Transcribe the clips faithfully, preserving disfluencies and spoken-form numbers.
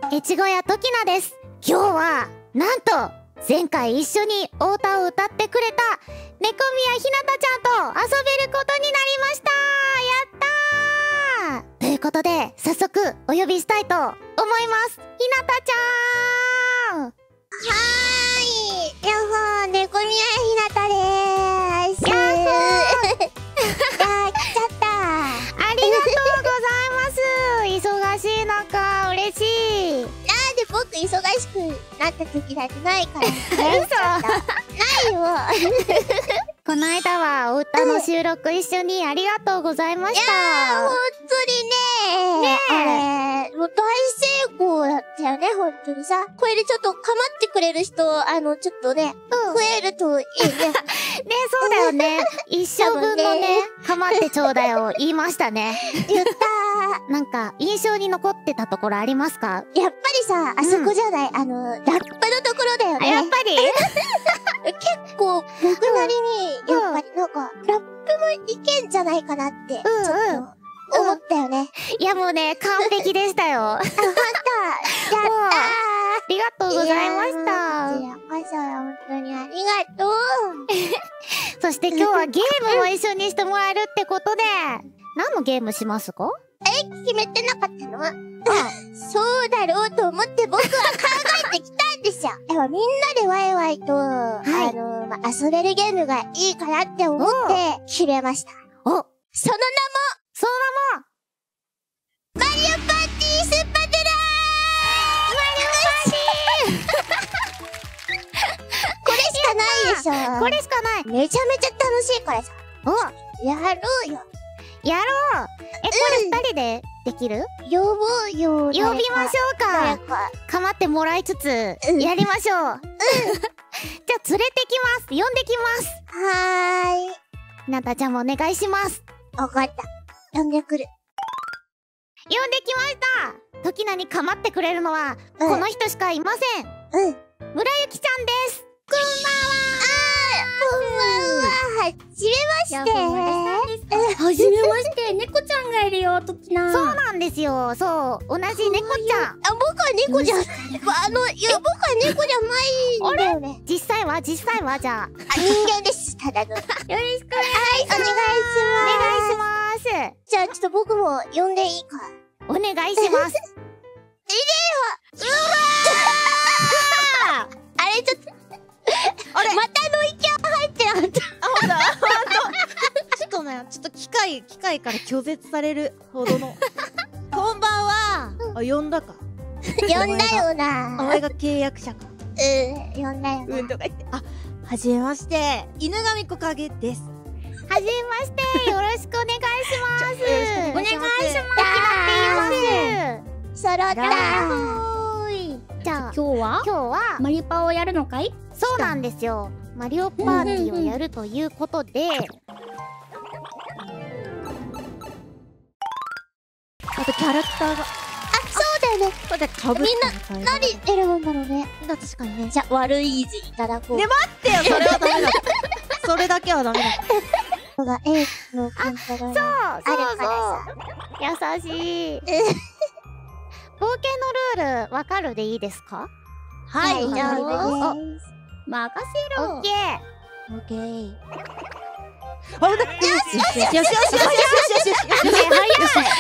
越後屋ときなです。今日はなんと前回一緒にお歌を歌ってくれた猫宮ひなたちゃんと遊べることになりました。やったーということで早速お呼びしたいと思います。ひなたちゃん。 はーい、やっほー、猫宮ひなたでーす。やっほーやー、来ちゃったー。 ありがとうございます。忙しい中嬉しい。 なんで僕忙しくなった時だってないから。 嘘ないよ。 この間はお歌の収録一緒にありがとうございました。 いやー、ほんとにねー、 ねえあれ、もう大成功だったよね、ほんとにさ。これでちょっと構ってくれる人、あの、ちょっとね、 うん増えるといいね。 ね、そうだよね。一生分のね、かまってちょうだいを言いましたね。 言ったなんか、印象に残ってたところありますか？ ー。やっぱりさ、あそこじゃない、あの、ラップのところだよあ、 ね。 やっぱり結構、僕なりに、やっぱりなんか、ラップもいけんじゃないかなって、ちょっうんうんと、思ったよね。 いやもうね、完璧でしたよ。ああ、ほんと、やったー。 りがとうございました。 こちらこそ、本当にありがとう。 そして今日はゲームも一緒にしてもらえるってことで、何のゲームしますか？ 決めてなかったの？そうだろうと思って僕は考えてきたんですよ。やっぱみんなでワイワイと、 いあの、ま、遊べるゲームがいいかなって思って決めました。 お、 その名も、 その名も、 マリオパーティースパトラー！これしかないでしょ。 これしかない。 めちゃめちゃ楽しいからさ。 お、 やろうよ。 やろう。え、これ二人でできる？ 呼ぼうよ。 呼びましょうか。 誰か。 かまってもらいつつ、 うんやりましょう。うん。じゃあ、連れてきます。呼んできます。 はーい。 ひなたちゃんもお願いします。 わかった。呼んでくる。 呼んできました。時菜にかまってくれるのは、 うんこの人しかいません。 うん。 村ゆきちゃんです。 こんばんは。はじめまして。 はじめまして、猫ちゃんがいるよ、ときな。 そうなんですよ。そう。同じ猫ちゃん。 あ、僕は猫じゃん。あの、いや、僕は猫じゃないんだよね。 実際は実際はじゃあ。 あ、人間です。ただの。よろしくお願いします。はい、お願いします。 お願いします。 じゃあ、ちょっと僕も呼んでいいか。 お願いします。 うわーあれ、ちょっと。あれまたノイキャン入ってなかった。 あ、ほんとほんとちょっとね、ちょっと機械、機械から拒絶されるほどの。こんばんは。あ、呼んだか。 呼んだよな。 お前が契約者か。 うん、呼んだよな。 うんとか言って。あ、はじめまして。犬神木影です。 はじめまして。よろしくお願いします。 よろしくお願いします。 お願いします。決まっています。 揃ったーい。じゃあ、 今日は今日は、 マリパをやるのかい？ そうなんですよ。マリオパーティーをやるということで、 あとキャラクターが。 あ、そうだよね。 これでかぶってみんな、何選ぶんだろうね。 確かにね。 じゃあ、悪い字いただこう。 ね、待ってよ、それはダメだ。それだけはダメだ。 ここが A のコントローラー。 そうあるそうからそう。優しい。冒険のルールわかるでいいですか？ はい、 はい大丈夫です。 任せろ。 オッケー。 オッケー。あ、よしよしよしよしよしよしよしよしよし。 早い。めっちゃ早い。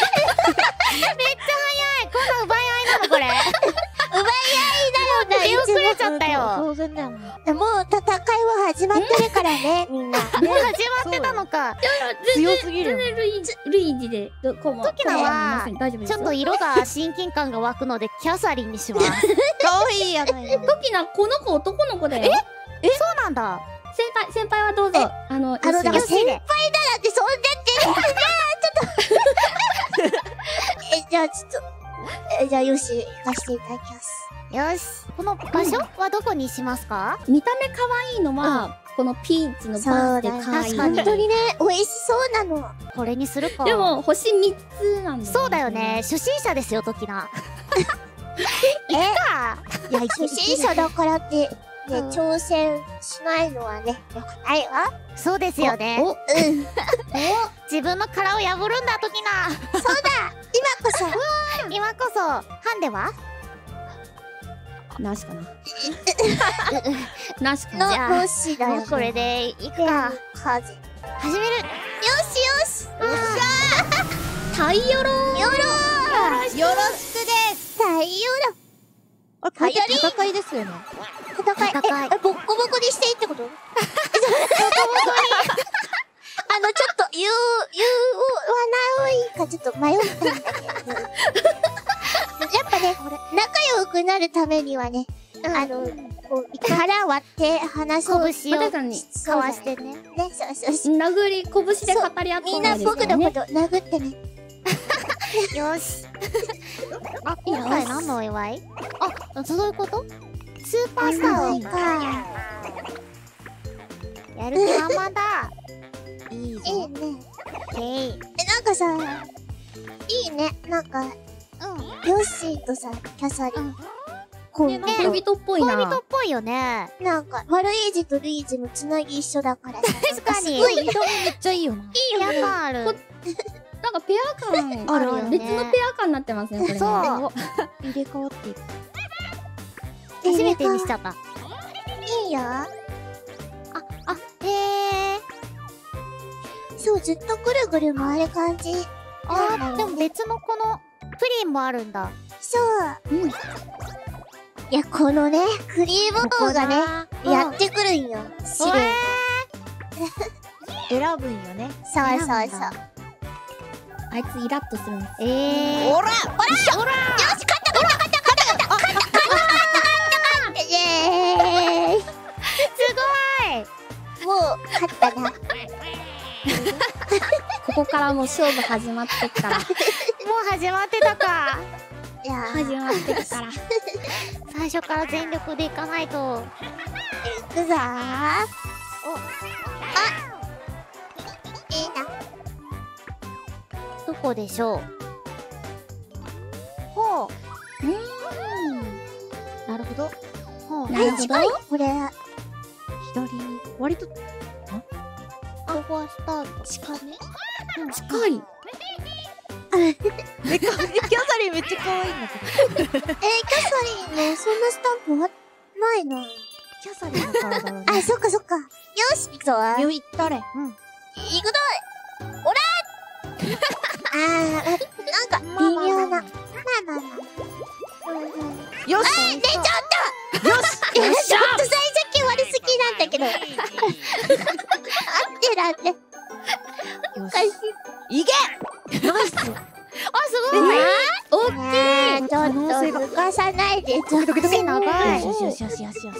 この奪い合いなのこれ。 奪い合いだよ出遅れちゃったよ。 当然だよね。 な。もう戦いは始まってるからね、みんな。 もう始まってたのか。 強すぎるよ。 全然ルイージ、ルイージで、どこも。 時菜は大丈夫ですよ。 ちょっと色が親近感が湧くのでキャサリンにします。 かわいいやないの。 ときな、この子男の子だよ。 え、そうなんだ。 先輩、先輩はどうぞ。あの、 あの、だからよし先輩だなんてそんなって。いやー、ちょっと。え、じゃあちょっと。え、じゃあよし、行かせていただきます。 よし。この場所はどこにしますか？ 見た目可愛いのは、このピーチのバースで可愛い。 確かに本当にね、美味しそうなの。 これにするか。 でも、星みっつなんだよね。 そうだよね。初心者ですよ、時菜。 え、 いくか。 いや、 初心者だからって、ね、 うん挑戦しないのはね、よくないわ。 そうですよね。 お、 うん。 自分の殻を破るんだ、時菜。 そうだ今こそ。 今こそ、ハンデは？ なしかな。なしかな。 の、 じゃあのしだよ。 これでいくで、 か。 はず。よ始める。 しよし太陽ろよろよろしくです。 ー太陽あ、これって戦いですよね。 だ戦い。 戦いえ、ボッコボコにしていいってことボッコボコに。あの、ちょっと、言う、言う、はないいかちょっと迷ったんだけど。やっぱね、仲良くなるためにはね、あの、こう、腹割って話を、 拳を確かにかわしてね。 ね、そうそうそう。 殴り拳で語り合ってみんな僕のこと殴ってね。 よし。あ、今回何のお祝い？あ、そういうこと？スーパースターをか。 やる気満々だ。いいぞ。 いいね。 えい。 え、なんかさ、いいね。なんか、 うん。 ヨッシーとさ、キャサリン。こう、ね、 恋人っぽいな。 恋人っぽいよね。 なんか、悪い字とルイージもつなぎ一緒だからさ。 確かに。 すごい見た目めっちゃいいよな。 いいよね。感ある。 なんかペア感あるよね。 別のペア感になってますね、これね。 そう。 入れ替わっていく。 初めてにしちゃった。 いいよ。 あ、あ、へえ。 そう、ずっとぐるぐる回る感じ。 あー、でも別のこのプリンもあるんだ。 そう。 うん。 いや、このね、クリームボーがね、やってくるんよ。試練。 選ぶんよね。 そうそうそう。 あいつイラッとするんです。 ええ。 ほらよし、勝った勝った勝った勝った勝った勝った勝った勝ったイエーイ。 すもう、勝ったな。 ここからもう勝負始まってっから。 ごい。もう始まってたか。 いやー、 始まってっから。 最初から全力でいかないと。 いくぞー。お、あ、いいな。 どこでしょう。ほう。 うーん。 なるほど。ほう。 なるほど近いこれ。 左に。割と、 ここはスタート。 近め近い。 え、キャサリンめっちゃ可愛いんだけど。 えー、キャサリンのそんなスタンプはないの。 キャサリンの体だね。 あ、そっかそっか。よし、行くぞー。 よいったれ。 行くぞー。おらーあー、なんか、微妙な。まあまあまあ。うんうん、 よしあー、出ちゃったよしちょっと最初気悪すぎなんだけど。合ってる合ってる。 よし。いけナイス。 あ、すごい。 大きい。 ねえ、ちょっと抜かさないで、ちょっと。 ドキドキ長い。 よしよしよしよしよし。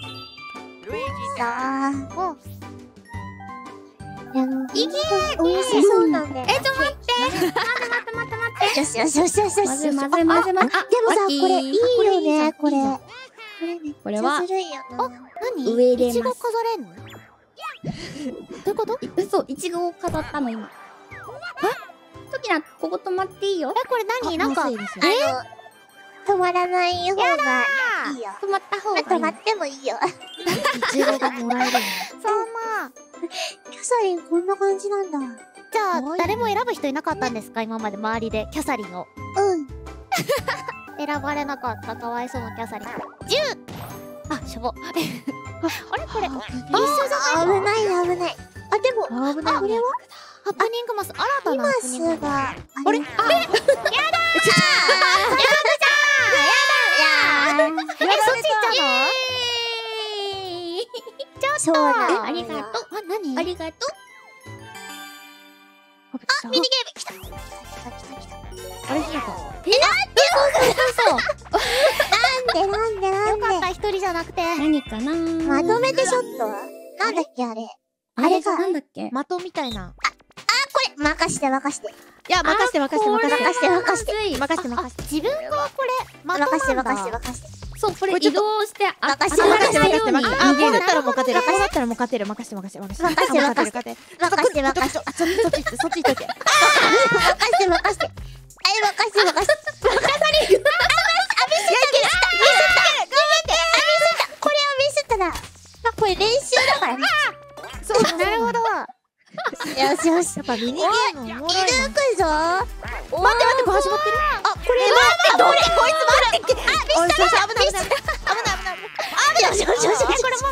さあ。 お、 いや、もう、いけー美味しそうなんだよ。 え、ちょ待って。待って待って待って待って。 よしよしよしよしよし。 混ぜ混ぜ混ぜ混ぜ。あ、 でもさ、これいいよね、これ。 いいじゃんこれめっちこれはゃずるいよな。 何？ 上入れますいちご飾れんの？どういうこと？ 嘘、いちごを飾ったの今。え？トキナ、ここ止まっていいよ。 え、これ何？なんか、 まずいですよあの、止まらない方がいいよ。 止まった方がいい。 止まってもいいよ。 いちごがもらえるの。 そうまあ。 キャサリンこんな感じなんだ。 じゃあ、 可愛い誰も選ぶ人いなかったんですか？今まで周りで。キャサリンを。 うん。 選ばれなかったかわいそうなキャサリン。じゅう！あ、しょぼ。あれこれ。一緒じゃないの？ 危ない危ない。あ、でも、 あ、危ない。 これはハプニングマス、新たな今すハプニングマス。 が、ああれ？ れあ、やだ！やだじゃん！やだ！え、そっち行っちゃうの？ちょっとそうなんだよありがとう。あ、何？ ありがとう。 あ、ミニゲーム来た来た来た来た。 あれ、ひなた。 なんでなんでなんでよかった、一人じゃなくて。 何かな。 まとめてショットなんだっけあれ。 あれあれかなんだっけ。 的みたいな。 これ、任して任して。 いや、任して任して任して。 任して任して。 任して任して。 自分がこれ、ま任してなんだ任して任して。 そう、これこれちょっと移動して、あ、 任せて任せ任せて任せて。あ、こうなったらもう勝てる。 任せてこうなったらもう勝てる。任せて任せて任せて。 任せてあ任せて勝てる勝てる。 任して任して。 あ、そっちそっち行ってそっち行っといて。 任して任して。はい、任して任して。任される。あ、ミスった。ミスった。ミスった。ミスった。これはミスったな。あ、これ練習だからね。 そう、なるほど。 よしよし。 やっぱミニゲームおもろいな。 いるくぞ。 待って待って、これ始まってる。あ、これ待って、どれこいつ待って。あ、ミスった。危ない危ない。危ない危ない危ない。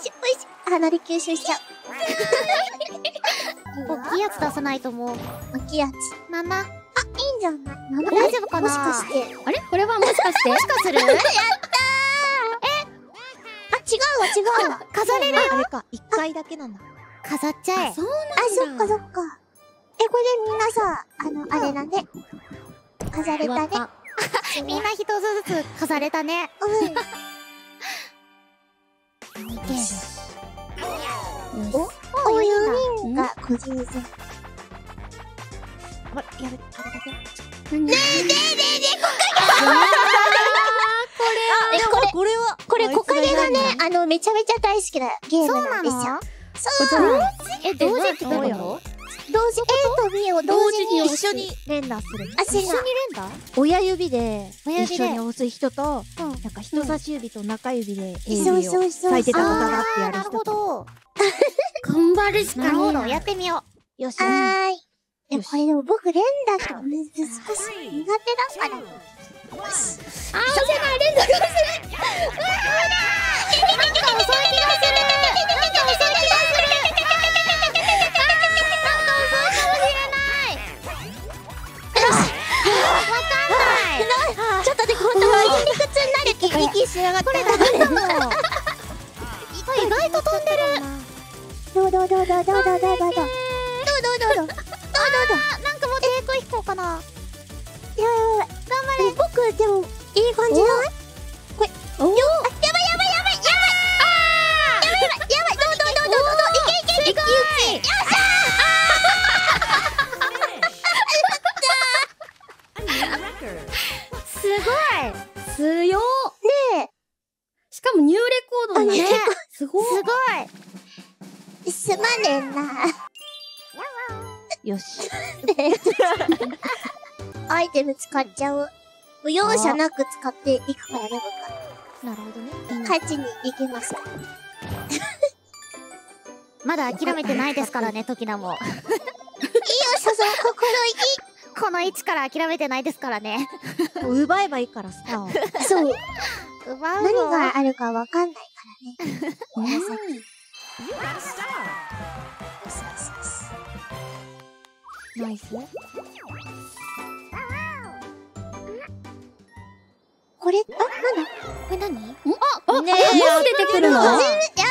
しょ、おいしょ。鼻で吸収しちゃう。 大きいやつ出さないともう。 大きいやつ。 なな。 あ、いいんじゃない？なんだ大丈夫かな？ もしかして。 あれこれはもしかしてもしかする？ あ、違うわ、違うわ。 飾れるよ。 あれか、一回だけなんだ。 飾っちゃえ。 そうあ、そっかそっか。え、これみんなさ、あの、あれだね。飾れたね。 みんな一つずつ飾れたね。 うん。 見て。 お、こういう人が個人戦。 あれ、やる、あれだけ。 何？ねえねえねえねえ、これ、 これは、 これ、木陰がね、あの、めちゃめちゃ大好きなゲームなんですよ。そうえ、同時ってどういうこと？ 同時 A と B を同時に一緒に連打する。 あ、せな。 一緒に連打？ 親指で親指で一緒に押す人と、 うんなんか人差し指と中指で A そう指をそうそう最低高だあー、 ってやるなるほ人と。 ど。 頑張るしかなるほど。 ねえな。 やってみよう。 よし。 はーい。え、 よしこれでも僕連打とか難しい。苦手だから。 あー、押せない、連打が押せない。 なんか遅い気がする。なんか遅い気がする。なんか遅いかもしれない。わかんない。 ちょっとで、ほんとは筋肉痛になる気が。 息しやがって。これこれ意外と飛んでる。 どうどうどうどうどうどうどうどうどうどうどうどうどうどうどうあー、なんかもう抵抗引こうかな。 いやいやいや、頑張れ。僕、でも、いい感じじゃないこれ、 およあ、やばいやばいやばいやばいやばいやばいやばいやばいどうどうどうどうどうどういけいけいけいけよっしすごい。 強っ。 ゃねしかもニューレコードだねあね。 すごい。 すごい。 え、すまねえな。 よし。 アイテム使っちゃう。容赦なく使っていくからね、 なるほどね。 僕。勝ちに行けますかまだ諦めてないですからね、時菜も。 いいよ、そうそう、心意この位置から諦めてないですからね。 もう奪えばいいからさ。 気。そう。 奪うぞ。 何があるかわかんないからね。 うん。 ナイス。 これ、あ、なんだこれ何？ あ、 ねもう出てくるの？ やっ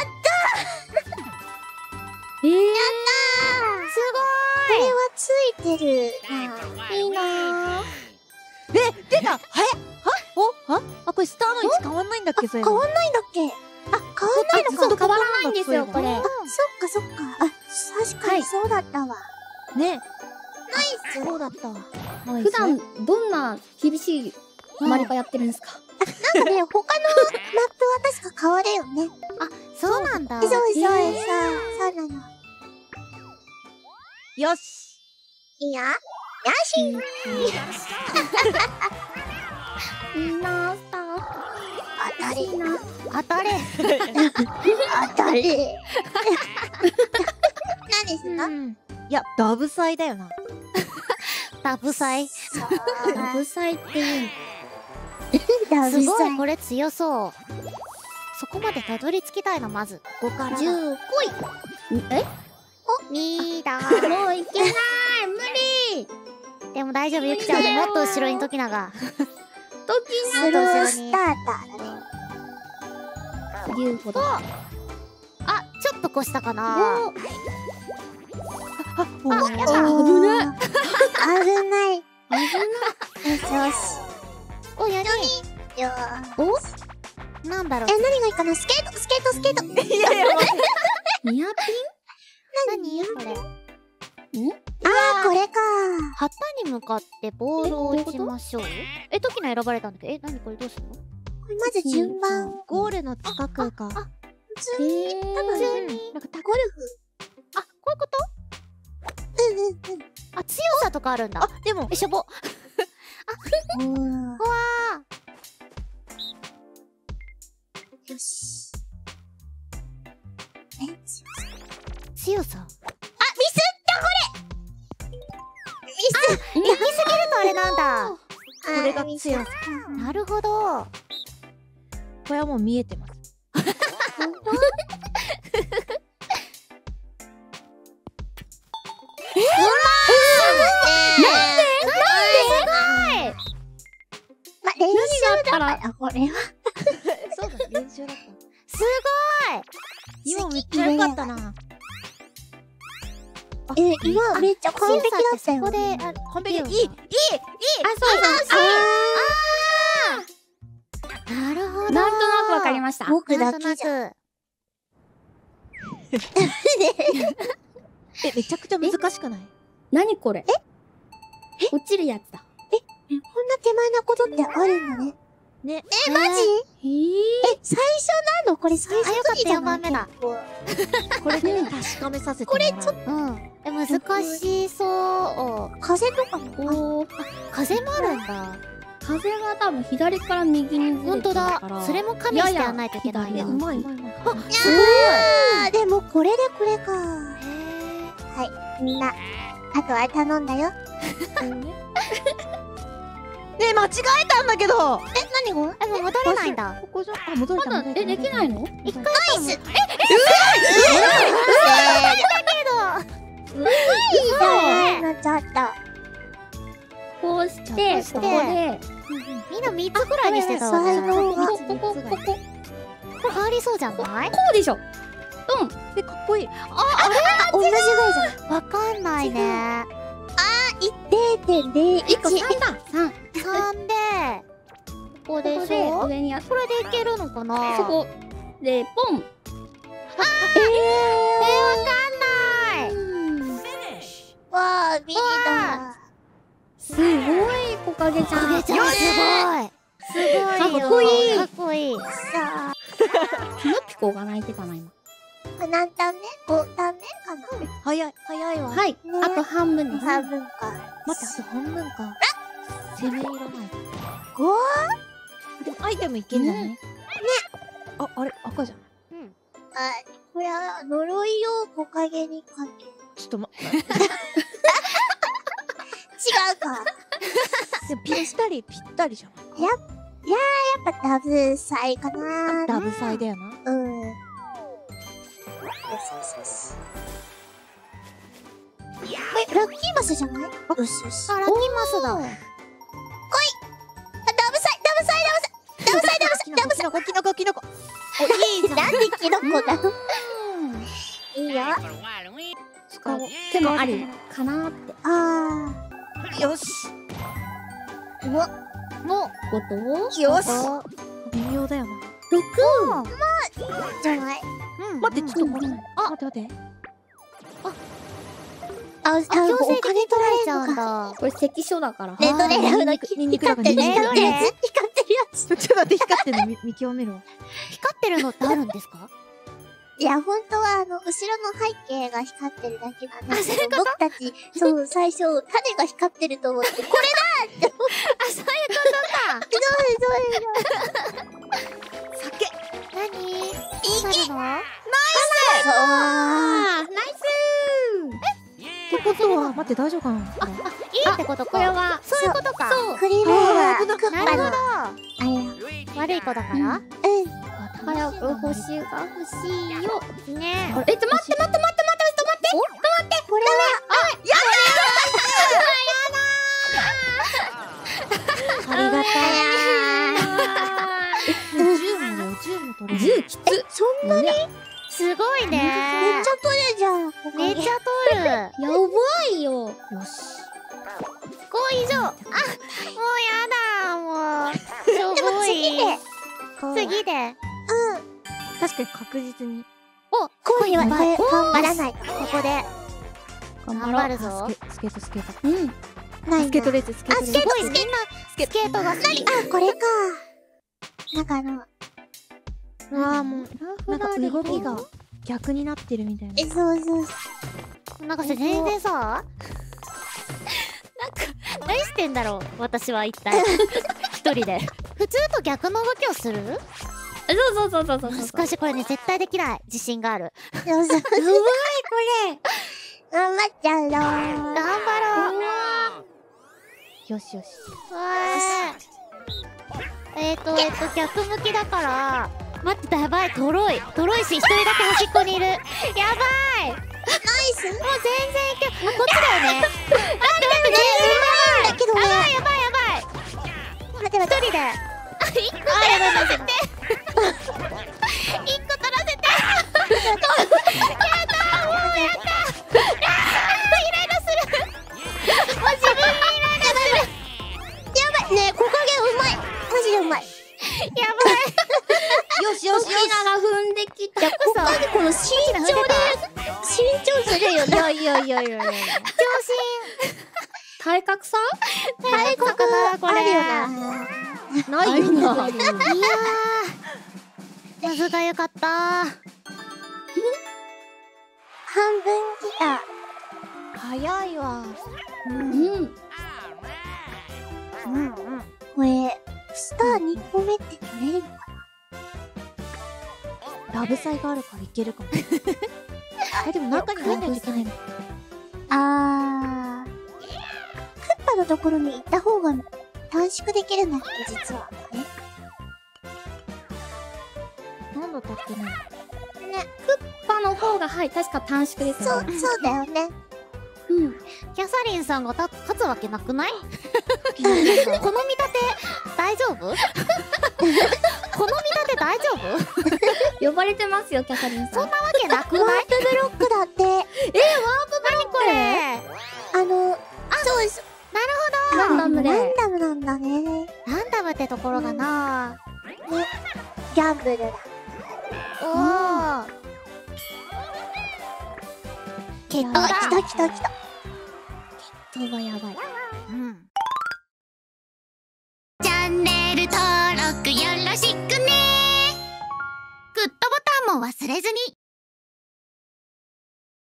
えー。 すこれはついてるな。 ごい。いいなぁ。 え、出た。はえ、はおはあ、これスターの位置変わんないんだっけ、それ。 変わんないんだっけあ、変わんないのか。 そう、変わらないんですよ、これ。 あ、そっかそっか。あ、確かにそうだったわ。 ね。 ナイス。 そうだったわ。 普段、どんな厳しいマリカやってるんですか？ なんかね、他のマップは確か変わるよね。 そうなんだ。 そうそうそう。 へーそうなの。 よし。 いいよ。よし。 いいな、スター。 当たり。 いいな。 当たれ。 当たり。何ですかうん。 いや、ダブサイだよな。 ダブサイ。 そうダブサイっていうの。 だ。 すごい、 ここれ強そう。そこまでたどり着きたいな、まず。ここからだ。 じゅう、来い。 え？ にだ。 もういけない、無理。 でも大丈夫、ゆきちゃんももっと後ろに時菜が。 時スロースターターだね。 な言うほど。 あ、ちょっと越したかな。 おあ、やだ。 お危ねー危ない。よしよし。 お、やり。 よーおなんだろう。 え、何がいいかなスケート、スケート、スケート。 いやいや、 ニア何これ。 ピン？ん？ あー、これか。 旗に向かってボールを打ちましょう。え、時菜選ばれたんだけど、え、何これどうするの？ これまず順番。 ゴールの近くか。 あ、 普通に、 えー多分、 普通になんかタゴルあ、こういうこと？ フ。うんうんうん。 あ、強さとかあるんだ。 あ、でもえ、、しょぼ。わおーあ。 よし。え、すいません。 強さ。 あ、ミスったこれミス行き過ぎるとあれなんだ。 これが強さ。 なるほど。 これはもう見えてます。 ま、練習だから、これは。 そうだ、練習だった。 す今めっちゃ良かったな。 え、今めっちゃごい。 完璧だったそよ。 こで、あ、 完璧。いい、いい、いい。 あ、そうそう。あなるほど。 なんとなくわかりました。 僕だなんとなけじゃん。 く。 え、めちゃくちゃ難しくない？ 何これ？え？落ちるやつだ。 え、こんな手前なことってあるんだね。 ね。 え、マジ？ えー、 え、最初なの？これ最初あよかったの時じゃよんばんめだ。 結構これでね、確かめさせてもらう。これちょっうん。え、難しそう。 風とかも。 こう、 風もあるんだ。 風が多分左から右にずほんとれてるかだ。 ら。 それも加味してやらないといけないんだ。 ややうまいうまいうまい。 あ、すごい。 あー、でもこれでこれか。 へー。 はい、みんな、あとは頼んだよ。 ねえ、間違えたんだけど。 え、何が？ え、もう戻れないんだ。 ここじゃ、あ、戻れた。 まだ、え、できないの？ 一回ナイス。え、 けど。 そうなっちゃった。 こうして、 こうしてここで、 みんな三つくらいにしてたわ最ね。 後がここ、ここ、ここ、ここれ変わりそうじゃない？ うでしょ。ドン。 え、かっこいい。 同じぐらいじゃない？ わかんないね。 れいてんぜろいち。 いっこさんだ。さん。 三で、ここでここでしょ？ 上にやっこれでいけるのかな？ そこで、ポン。 えー、わかんない。 わー、ビリだ。 すごい木陰ちゃん。 影ちゃんすごい。すごいよ。 かっこいいかっこいい。 さあ、 ピノピコが泣いてたな、今。 これ何ターン目？ ご ターン目かな？ 早い、早いわ。 はい。 ねあと半分です。 半分か。 待って、あと半分か。攻めいらない。 ご？ でもアイテムいけんじゃない？ね。あ、あれ、赤じゃん。 あ、これは呪いを木陰にかける。 ちょっとま、 違うか。 でもぴったり、ぴったりじゃん。 やっぱダブサイかな。 ダブサイだよな。 うん。よしよしよし。え、ラッキーマスじゃない？よしよし。 あ、ラッキーマスだ。 あ、ダブサイ、ダブサイ、ダブサイ、ダブサイ、ダブサイ、ダブサイ。 キノコ、キノコ、キノコ。お、いいじゃん。 なんでキノコなの？いいよ。 使おう。 手もありかなーって。 あよし。 ー。うわ、 の、 ことよしこ微妙だよな。 ろく。 じゃない。 うん。 待って、ちょっと待って。 あ待って待って。 あ、あ、 あ、強制的お金に取られちゃうん取られるのか。 だ。 これ関所だから。 レッドレラウのニンニクだから光ってる、 ニンニク光ってるやつ、光ってるやつ。 ちょっと待って、光ってんの見見極めるわ。 光ってるのってあるんですか？ いや、本当は、あの、後ろの背景が光ってるだけなんですけど、 あそういうこと僕たち、そう、最初、種が光ってると思って、これだって思って、 あ、そういうことか。 酒。 何？ いいけるの？ そう。 あー、ナイってことは、待って、大丈夫かな？ いいってことか。 これはそういうことか。 そう。 クリームが、クッパなるの、あほれど。悪い子だから。 だ。うん。 早く星が欲しいよ。 ねあれ、え、ちょ、待って待って待って待って待って待ってこれは、 ありがたい。 うんじゅうもだよ、じゅうも取れる。 じゅうきつ。 そんなにやすごいめっねちゃ取るじゃん。 めっちゃ取る。 ばいよ。 よし。 ご以上。あ、もうやだ。もう。しょでもぼい。 次で、 次で。 うん。 確かに確実に。 お、 恋は、これ、頑張らないと。 ここで。 頑頑張るぞ。 スケスケート、スケート。 うん。 ないスケートレース、スケートレース。 すごい、みんな、スケートが好き。 あ、これか。なんかあの、 うわぁ、もう、なんか動きが逆になってるみたいな。 え、そうそうそなんかさ、全然さ、なんか、何してんだろう私は一体。一人で。普通と逆の動きをする？ そうそうそうそうそう。 難しい。これね、絶対できない。自信がある。 う。やばい、これ。頑張っちゃうよ。 頑張ろう。 よしよし。 わー。えっと、えっと、逆向きだから、待ってた、やばい、とろい。とろいし、一人だけ端っこにいる。やばい。 ナイス。 もう全然いける。あ、こっちだよね。待って待って、 だけどね。 やばい、やばい、やばい。 待って待って。 一人で。あ、一個取らせて。一個取らせて。やだー、もうやだ。あー、イライラする。もう自分にイライラする。 やばい。ねえ、木陰うまい。マジでうまい。 やよしよしよし。 が踏んできた。 いや、木陰この身長で、身長するよね。 いやいやいやいやいや。 ばい。 体格差？ 体格かな、これ。 あるよな。 ないよね。 な。 いやーまずがよかったー。 半分来た。 早いわ。 うん。 うんうん。 これ、スターにこめって取れるのかラブサイがあるからいけるかも。え、でも中に入んないといけないの。 あー。クッパのところに行った方が短縮できるんだっけ、実は。ね。 なんだったっけね。 パの方が、はい、確か短縮ですそう、 よね。 そうだよね。 うん。 キャサリンさんがた勝つわけなくない？この見立て大丈夫？この見立て大丈夫？ 呼ばれてますよ、キャサリンさん。 そんなわけなくワない？ ープブロックだって。 何これ？ あの、そうです。 ランダムで。 ランダムなんだね。 ランダムってところがなね。ギャンブルだ。 おー決闘あ、 だ。 来た来た来た。 そうはやばい。 うんチャンネル登録よろしくね。グッドボタンも忘れずに。